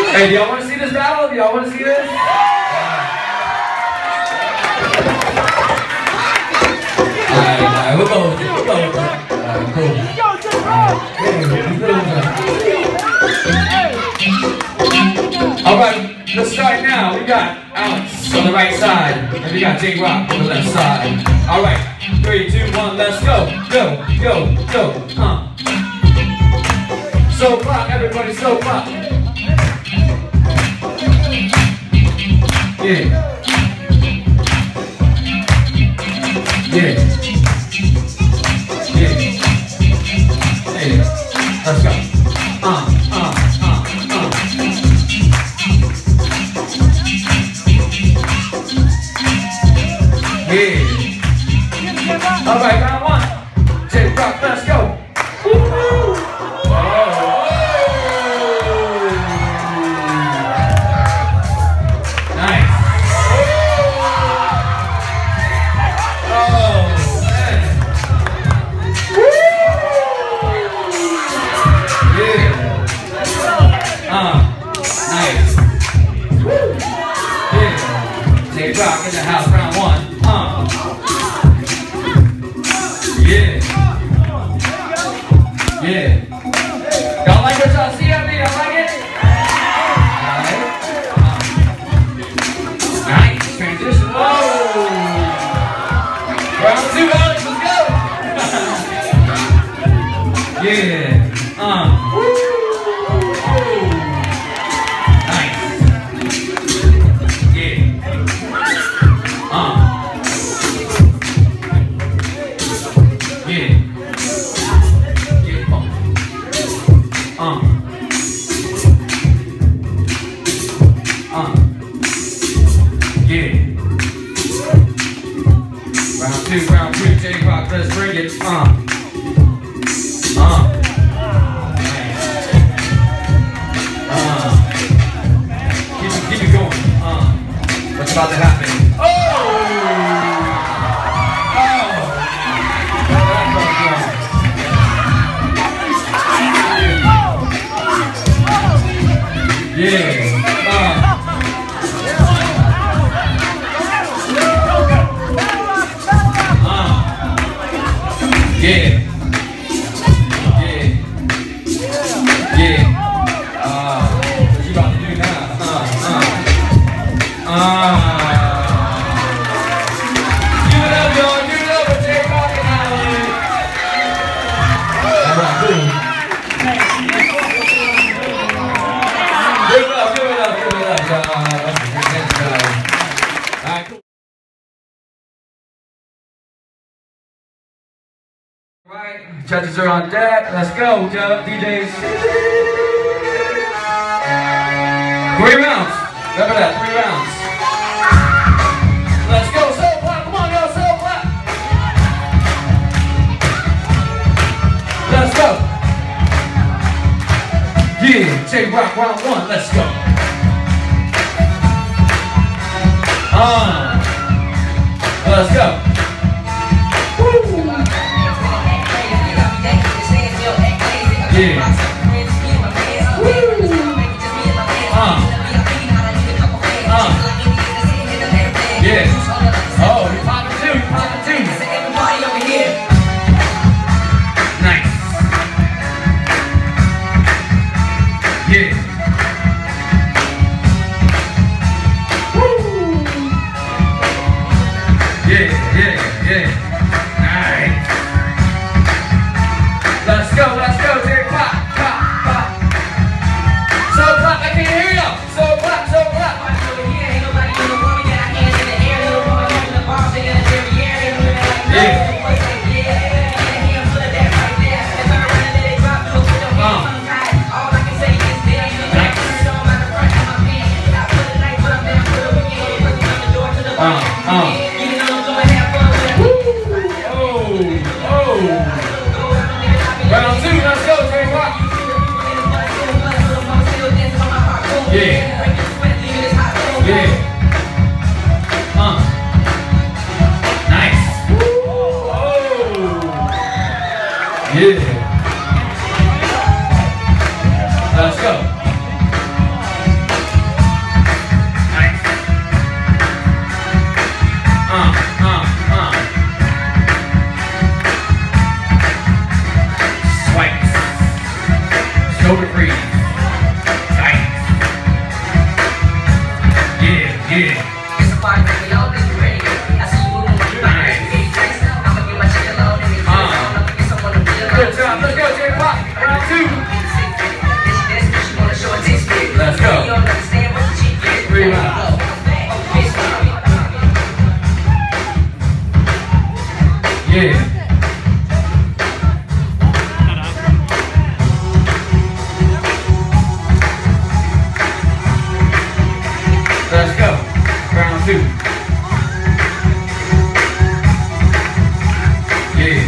Hey, do y'all want to see this battle? Do y'all want to see this? Alright, we'll go with it. We'll go with it. Alright, cool. Alright, let's start now. We got Alex on the right side, and we got J-Rock on the left side. Alright, 3, 2, 1, let's go. Go, go, go. So clap, everybody, so clap. Yeah. Yeah. Yeah. Hey, let's go. Yeah. All right, round one. J-Rock, let's go. Rock in the house, round one. Yeah. Yeah. Y'all like what y'all see out there? Y'all like it? Alright. Nice transition. Whoa. Round two, Alex, let's go. Yeah. Round two, J-Rock, let's bring it. Keep it going. What's about to happen? Yeah. Yeah. Yeah. Yeah. What you about to do now? Give it up, y'all. Give it up for J-Rock and Alan. Alright, cool. Give it up, y'all. Alright, cool. Alright, judges are on deck. Let's go, DJs. 3 rounds. Remember that, 3 rounds. Let's go, soul clap. Come on, y'all, soul clap. Let's go. Yeah, J-Rock round 1. Let's go. Let's go. Yeah. Yeah. Oh, you poppin' too, you poppin' too. Everybody over here. Nice. Yeah. Woo. Yeah. Nice. Let's go, J-Rock. So clap, I can't hear you. So clap. Round 2, let's go, J-Rock. Yeah. Nice. Yeah. Let's go. 2. Yeah.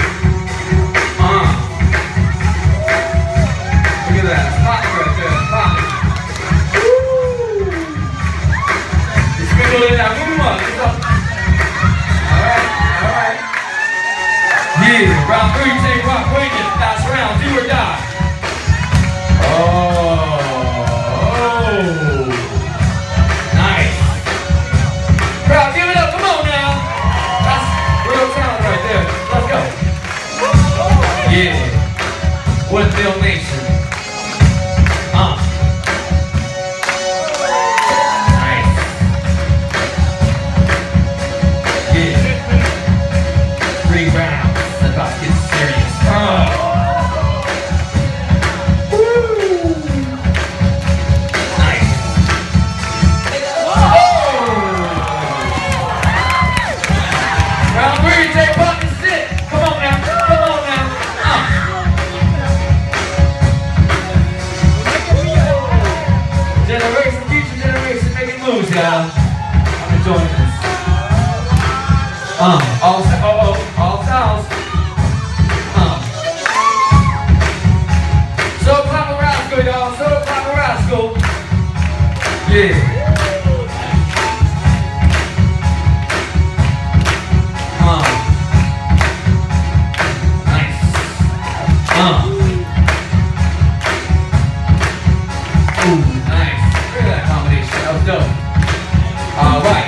Look at that. Pop right there. Pop. Woo. It's good in that. Move up. Alright. Alright. Yeah. Round 3, take rock, Breakdance. Last round. Do or die. Oh. Nice. Crowd, give it up. Come on now. That's real talent right there. Let's go. Yeah. Woodville Nation. Nice. Yeah. 3 rounds. That's about to get serious. Generation, future generation making moves, y'all. I'm enjoying this. All styles. So Papa Rascal, y'all. So Papa Rascal. Yeah. Nice. Ooh, nice. Look at that combination. That was dope. All right.